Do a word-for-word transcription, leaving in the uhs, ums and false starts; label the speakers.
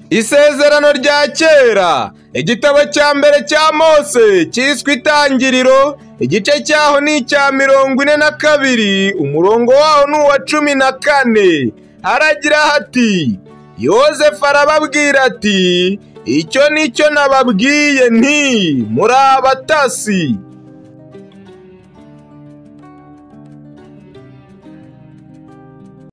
Speaker 1: Isezerano rya kera, igitabo cya mbere cya Mose cyiswe Itangiriro, igice cyaho ni icya mirongo ine na kabiri, umurongo waho ni uwa cumi na kane. Haragira hati: Yozefu arababwira ati, icyo nicyo nababwiye nti muri abatasi.